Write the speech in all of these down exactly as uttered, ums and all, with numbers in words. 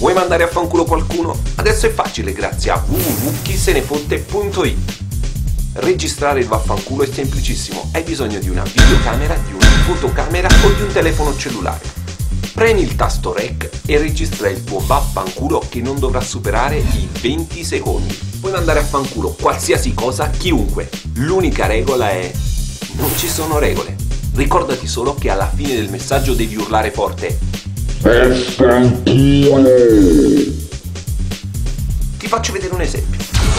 Vuoi mandare a fanculo qualcuno? Adesso è facile grazie a w w w punto chi se ne fotte punto i t. Registrare il vaffanculo è semplicissimo, hai bisogno di una videocamera, di una fotocamera o di un telefono cellulare. Premi il tasto rec e registra il tuo vaffanculo che non dovrà superare i venti secondi. Puoi mandare a fanculo qualsiasi cosa, chiunque. L'unica regola è: non ci sono regole. Ricordati solo che alla fine del messaggio devi urlare forte: vaffanculo! Ti faccio vedere un esempio.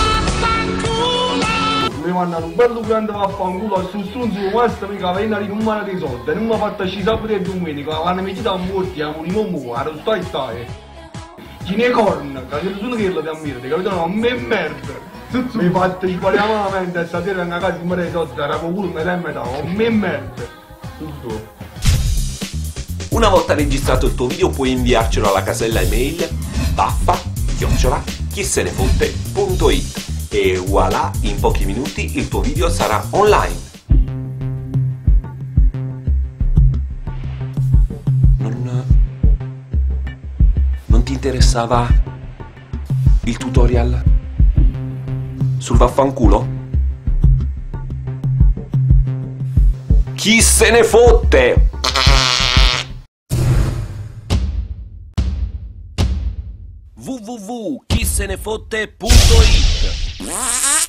Mi mandano un bello grande vaffanculo a su stronzo come questo, mica venire in un mare di soldi, non mi ha fatto ci sabato e domenica, quando mi chiede a morti, a morire non muore, stai stai. Chi ne corna, che nessuno che lo ti ammira, ti capito? No, a me merda. Mi fate sbagliare la mente e stasera in casa mi dai soldi, era culo, mi dai metà, a me merda. Tutto. Una volta registrato il tuo video puoi inviarcelo alla casella email vaffa chiocciola chi se ne fotte punto i t e voilà, in pochi minuti il tuo video sarà online. Non, non ti interessava il tutorial sul vaffanculo? Chi se ne fotte? w w w punto chi se ne fotte punto i t